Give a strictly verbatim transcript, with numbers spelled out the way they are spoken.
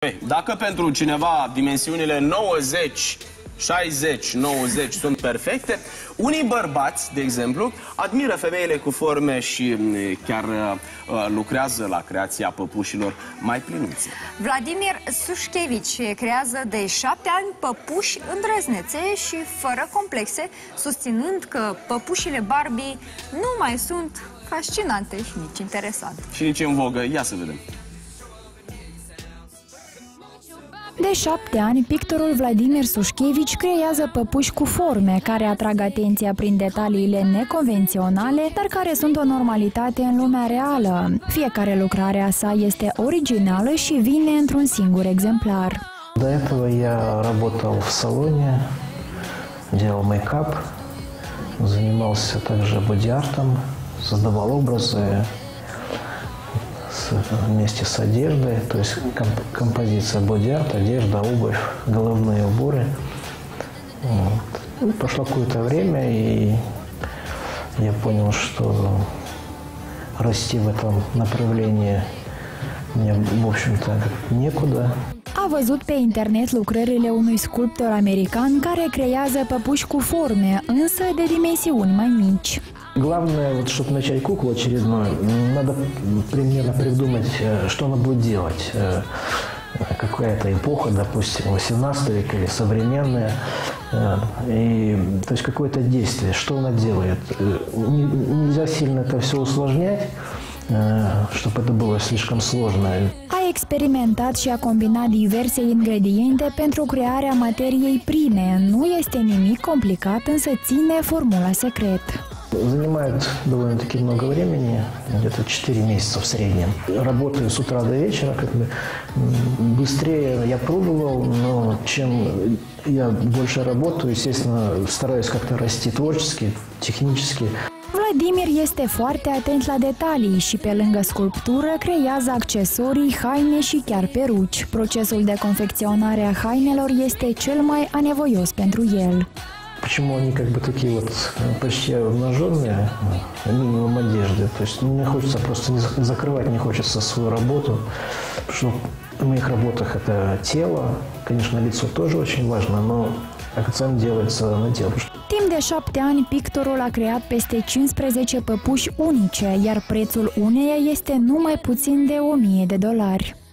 Dacă pentru cineva dimensiunile nouăzeci, șaizeci, nouăzeci sunt perfecte, unii bărbați, de exemplu, admiră femeile cu forme și chiar uh, lucrează la creația păpușilor mai plinuți. Vladimir Sușchevici creează de șapte ani păpuși îndrăznețe și fără complexe, susținând că păpușile Barbie nu mai sunt fascinante și nici interesante. Și nici în vogă. Ia să vedem. De șapte ani, pictorul Vladimir Sușchevici creează păpuși cu forme care atrag atenția prin detaliile neconvenționale, dar care sunt o normalitate în lumea reală. Fiecare lucrare a sa este originală și vine într-un singur exemplar. До этого я работал в салоне, делал мейкап, занимался также боди-артом, создавал образы вместе с одеждой, то есть комп композиция боди-арт, одежда, обувь, головные уборы. Вот. Прошло какое-то время, и я понял, что расти в этом направлении мне, в общем-то, некуда. A văzut pe internet lucrările unui sculptor american care creează păpuși cu forme, însă de dimensiuni mai mici. Главное, вот, чтобы начать куклу очередную, надо примерно придумать, что она будет делать. Какая-то эпоха, допустим, восемнадцатый век или современная. И, то есть какое-то действие, что она делает. Нельзя сильно это все усложнять, чтобы это было слишком сложно. A experimentat și a combinat diverse ingrediente pentru crearea materiei prime. Nu este nimic complicat, însă ține formula secret. Занимает довольно-таки много времени, где-то четыре месяца в среднем. Работаю с утра до вечера, как бы быстрее я пробовал, но чем я больше работаю, естественно, стараюсь как-то расти творчески, технически. Vladimir este foarte atent la detalii și pe lângă sculptură creează accesorii, haine și chiar peruci. Procesul de confecționare a hainelor este cel mai anevoios pentru el. Почему они как бы такие вот почти обнаженные, минимум одежды. То есть мне хочется просто не закрывать, не хочется свою работу, потому что в моих работах это тело, конечно, лицо тоже очень важно, но акцент делается на тело. Timp de șapte ani, pictorul a creat peste cincisprezece păpuși unice, iar prețul uneia este numai puțin de o mie de dolari.